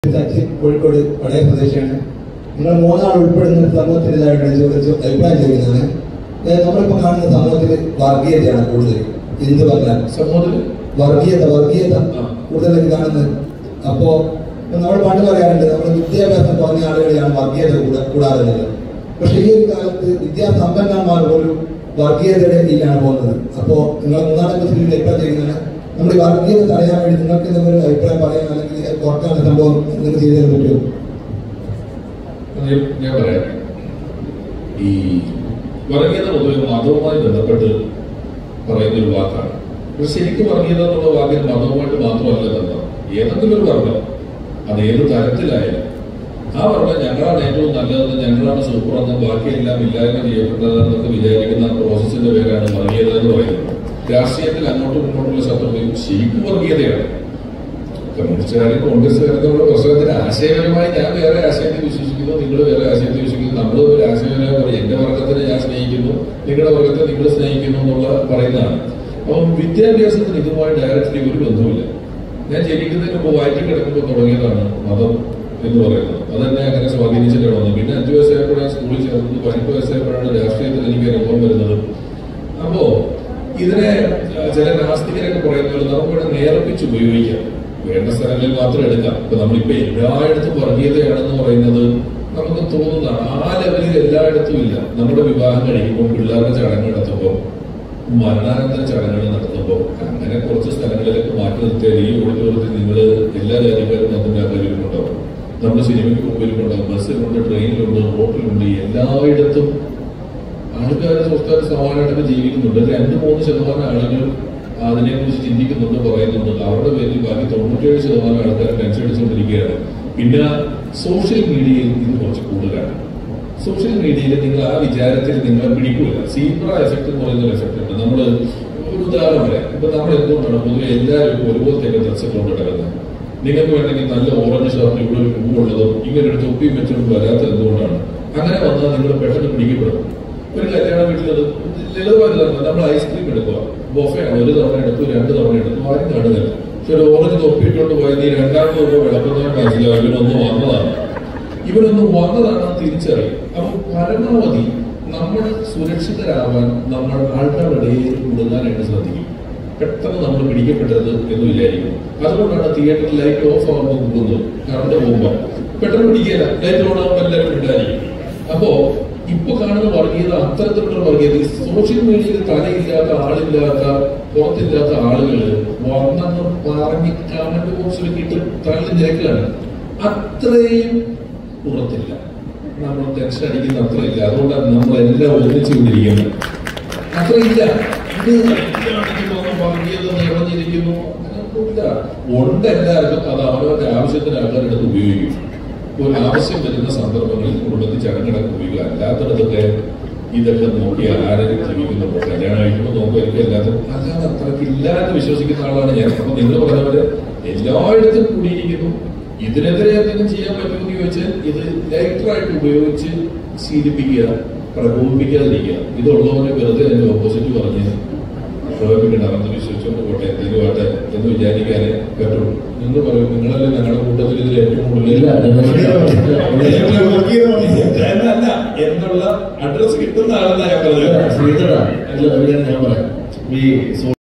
കോഴിക്കോട് പഴയ പ്രദേശമാണ്. നിങ്ങൾ മൂന്നാൾ ഉൾപ്പെടുന്ന സമൂഹത്തിനെതിരായിട്ട് അഭിപ്രായം ചോദിക്കുന്നതാണ്. നമ്മളിപ്പോൾ കാണുന്ന സമൂഹത്തിൽ വർഗീയതയാണ് കൂടുതൽ. എന്ത് പറഞ്ഞാൽ സമൂഹത്തിൽ വർഗീയത കൂടുതലായിട്ട് കാണുന്നത്. അപ്പോ നമ്മൾ പണ്ട് പറയാറുണ്ട്, നമ്മൾ വിദ്യാഭ്യാസം കുറഞ്ഞ ആളുകളെയാണ് വർഗീയത കൂടാറുള്ളത്. പക്ഷെ ഈ ഒരു കാലത്ത് വിദ്യാസമ്പന്നന്മാർ പോലും വർഗീയതയുടെ കീഴിലാണ് പോകുന്നത്. അപ്പോ നിങ്ങൾ മൂന്നാളെ കുറിച്ച് അഭിപ്രായം ചെയ്യുന്നതാണ്. നമ്മുടെ വർഗീയത തടയാൻ വേണ്ടി നിങ്ങൾക്ക് എന്തെങ്കിലും അഭിപ്രായം പറയാൻ അല്ലെങ്കിൽ കുറക്കാനുള്ള സംഭവം നിങ്ങൾക്ക് ചെയ്തു തരാൻ പറ്റുമോ? ഞാൻ പറയാം. ഈ വർഗീയത പൊതുവെ മതവുമായി ബന്ധപ്പെട്ട് പറയുന്ന ഒരു വാക്കാണ്. പക്ഷെ ശരിക്കും വർഗീയത എന്നുള്ള വാക്കിന് മതവുമായിട്ട് മാത്രമല്ല ബന്ധം. ഏതെങ്കിലും ഒരു വർഗം, അത് ഏത് തരത്തിലായാലും ആ വർഗം ഞങ്ങളാണ് ഏറ്റവും നല്ലതെന്ന്, ഞങ്ങളാണ് സൂപ്പറെന്ന്, ബാക്കിയെല്ലാം ഇല്ലായ്മ ചെയ്യപ്പെട്ടതെന്നൊക്കെ വിചാരിക്കുന്ന പ്രോസസ്സിന്റെ പേരാണ് വർഗീയത എന്ന് പറയുന്നത്. രാഷ്ട്രീയത്തിൽ അങ്ങോട്ടും ഇങ്ങോട്ടുള്ള ശത്രുതയും ശരിക്കും വർഗീയതയാണ്. കമ്മ്യൂണിസ്റ്റുകാരും കോൺഗ്രസ്സുകാർക്കുള്ള പ്രശ്നത്തിന് ആശയപരമായി ഞാൻ വേറെ ആശയത്തിൽ വിശ്വസിക്കുന്നു, നിങ്ങൾ വേറെ ആശയത്തിൽ വിശ്വസിക്കുന്നു, നമ്മൾ ഒരു ആശയപരമായി പറയും എന്റെ വർഗത്തിനെ ഞാൻ സ്നേഹിക്കുന്നു, നിങ്ങളുടെ വർഗത്തെ നിങ്ങൾ സ്നേഹിക്കുന്നു എന്നുള്ള പറയുന്നതാണ്. അപ്പം വിദ്യാഭ്യാസത്തിന് ഇതുമായി ഡയറക്റ്റ്ലി ഒരു ബന്ധവുമില്ല. ഞാൻ ജനിക്കുന്നതിന് മുമ്പ് വയറ്റിൽ കിടക്കുമ്പോൾ തുടങ്ങിയതാണ് മതം എന്ന് പറയുന്നത്. അതെന്നെ അങ്ങനെ സ്വാധീനിച്ചിട്ടാണ് വന്നത്. പിന്നെ 5 വയസ്സായപ്പോഴാണ് സ്കൂളിൽ ചേർന്നത്, 18 വയസ്സായപ്പോഴാണ് രാഷ്ട്രീയത്തിൽ എനിക്ക് അനുഭവം വരുന്നത്. അപ്പോ ഇതിനെ ചില നാസ്തികരൊക്കെ പറയുന്നത് നമുക്കിവിടെ നേർപ്പിച്ച് ഉപയോഗിക്കാം, വേണ്ട സ്ഥലങ്ങളിൽ മാത്രം എടുക്കാം. ഇപ്പൊ നമ്മളിപ്പോ എല്ലായിടത്തും വർഗീയതയാണെന്ന് പറയുന്നത് നമുക്ക് തോന്നുന്നതാണ്. ആ ലെവലിൽ എല്ലായിടത്തും ഇല്ല. നമ്മുടെ വിവാഹം കഴിക്കുമ്പോൾ, പിള്ളേരുടെ ചടങ്ങ് നടത്തുമ്പോൾ, മരണാനന്തര ചടങ്ങുകൾ നടത്തുമ്പോൾ അങ്ങനെ കുറച്ച് സ്ഥലങ്ങളിലൊക്കെ മാറ്റി നിർത്തിയാൽ ഈ ഓഡിറ്റോറിയത്തിൽ നിങ്ങൾ എല്ലാ രാജ്യക്കാരും അതിന്റെ ആൾക്കാരുണ്ടാവും. നമ്മുടെ സിനിമയ്ക്ക് മുമ്പിലുണ്ടാവും, ബസ്സിലുണ്ട്, ട്രെയിനിലുണ്ട്, റോട്ടിലുണ്ട്, എല്ലായിടത്തും ആൾക്കാർ സ്വസ്ഥമായിട്ട് സമാനമായിട്ടൊക്കെ ജീവിക്കുന്നുണ്ട്. 2-3% ആളുകൾ അതിനെക്കുറിച്ച് ചിന്തിക്കുന്നുണ്ട്, പറയുന്നുണ്ട്. അവരുടെ പേരിൽ ബാക്കി 97% ആൾക്കാർ ടെൻഷൻ അടിച്ചുകൊണ്ടിരിക്കുകയാണ്. പിന്നെ സോഷ്യൽ മീഡിയയിൽ ഇത് കുറച്ച് കൂടുതലാണ്. സോഷ്യൽ മീഡിയയിൽ നിങ്ങൾ ആ വിചാരത്തിൽ നിങ്ങളെ പിടിക്കൂല. സീബ്ര എഫക്ട് എന്ന് പറയുന്ന ഒരു എഫക്ട് ഉണ്ട്. നമ്മൾ ഒരു ഉദാഹരണം പറയാം. ഇപ്പൊ നമ്മൾ എന്തുകൊണ്ടാണ് പൊതുവെ എല്ലാവരും ഒരുപോലത്തേക്ക് ഡ്രസ്സൊക്കെ കൊണ്ട് കിടക്കുന്നത്? നിങ്ങൾക്ക് വേണമെങ്കിൽ നല്ല ഓറഞ്ച് ഷർട്ട് ഇവിടെ ഒരു പൂവുള്ളതും ഇങ്ങനെ ഒരു തൊപ്പിയും വെച്ചുകൊണ്ട് വരാത്തത് എന്തുകൊണ്ടാണ്? അങ്ങനെ വന്നാൽ നിങ്ങൾ പെട്ടെന്ന് പിടിക്കപ്പെടും. ഒരു കല്യാണ വീട്ടിലത് ലളിതമായിട്ട് നമ്മൾ ഐസ്ക്രീം എടുക്കുക, ബൊഫയാണ്, 1 തവണ എടുത്തു, 2 തവണ എടുത്തു, ആരും കാണുന്നില്ല. പക്ഷെ ഒരു ഓറഞ്ച് തൊപ്പിയിട്ടുണ്ട് പോയി നീ 2ാമത് രൂപ വിളക്കുന്നവർ മനസ്സിലാവും ഇവരൊന്നും വന്നതാണ് തിരിച്ചറിയും. അപ്പൊ പരമാവധി നമ്മൾ സുരക്ഷിതരാവാൻ നമ്മൾ ആൾക്കാരുടെ ഇടയിൽ കൊടുക്കാനായിട്ട് ശ്രദ്ധിക്കും. പെട്ടെന്ന് നമ്മൾ പിടിക്കപ്പെട്ടത് എന്ന് വിചാരിക്കും. അതുകൊണ്ടാണ് തിയേറ്ററിൽ ലൈറ്റ് ഓഫ് ആകുമ്പോൾ കൂടുന്നത്. കറണ്ട് പോകുമ്പോൾ പെട്ടെന്ന് പിടിക്കില്ല, ലൈറ്റ് ഓൺ ആകുമ്പോൾ എല്ലാവരും ഉണ്ടായിരിക്കും. അപ്പോ ഇപ്പൊ കാണുന്ന വർഗീയത അത്തരത്തിലുള്ള വർഗീയത. സോഷ്യൽ മീഡിയയിൽ തലയില്ലാത്ത, ആളില്ലാത്ത, പുറത്തില്ലാത്ത ആളുകൾ വന്നെന്ന് പറഞ്ഞ് കമന്റ് ബോക്സിൽ ഇട്ട് തള്ളി നിരക്കുകയാണ്. അത്രയും പുറത്തില്ല, നമ്മൾ ടെൻഷൻ അടിക്കുന്ന അത്രയില്ല. അതുകൊണ്ടാണ് നമ്മളെല്ലാം ഒന്നിച്ചു കൊണ്ടിരിക്കുന്നത്. അത്രയില്ല. ഇത് വർഗീയത നിറഞ്ഞിരിക്കുന്നു അങ്ങനെയൊന്നുമില്ല. ഉണ്ട് എല്ലാവർക്കും. അത് അവരവരുടെ ആവശ്യത്തിന് ആൾക്കാരെടുത്ത് ഉപയോഗിക്കും. ഒരു ആവശ്യം വരുന്ന സന്ദർഭങ്ങളിൽ കുടുംബത്തിൽ ചടങ്ങടക്കം ഉപയോഗിക്കുക. അല്ലാത്തടത്തൊക്കെ ഇതൊക്കെ നോക്കി ആരെങ്കിലും ജീവിക്കുന്നുണ്ടോ? കല്യാണം കഴിക്കുമ്പോൾ നോക്കുമായിരിക്കും. അല്ലാതെ അത്രയ്ക്ക് ഇല്ലാതെ വിശ്വസിക്കുന്ന ആളാണ് ഞാൻ. അപ്പൊ നിങ്ങൾ പറഞ്ഞവര് എല്ലായിടത്തും കൂടിയിരിക്കുന്നു. ഇതിനെതിരെ എന്തെങ്കിലും ചെയ്യാൻ പറ്റുമെന്ന് ചോദിച്ചാൽ ഇത് ലൈറ്ററായിട്ട് ഉപയോഗിച്ച് ശീലിപ്പിക്കുക, പ്രകോപിപ്പിക്കാതിരിക്കുക. ഇതുള്ളവരെ വെറുതെ അതിന്റെ ഓപ്പോസിറ്റ് പറഞ്ഞ് പ്രകോപിപ്പിക്കണം. അറന്ന് വിശ്വസിച്ചുകൊണ്ട് പോട്ടെ, എന്തെങ്കിലും ആട്ടെ എന്ന് വിചാരിക്കാനേ പറ്റുള്ളൂ. നിങ്ങൾ പറയും, നിങ്ങളല്ലേ ഞങ്ങളുടെ കൂട്ടത്തിൽ ഇതിൽ ഏറ്റവും കൂടുതൽ എന്നുള്ള അഡ്രസ് കിട്ടുന്ന ആളെന്നാ ഞാൻ പറഞ്ഞത്. ഞാൻ പറയാം, ഈ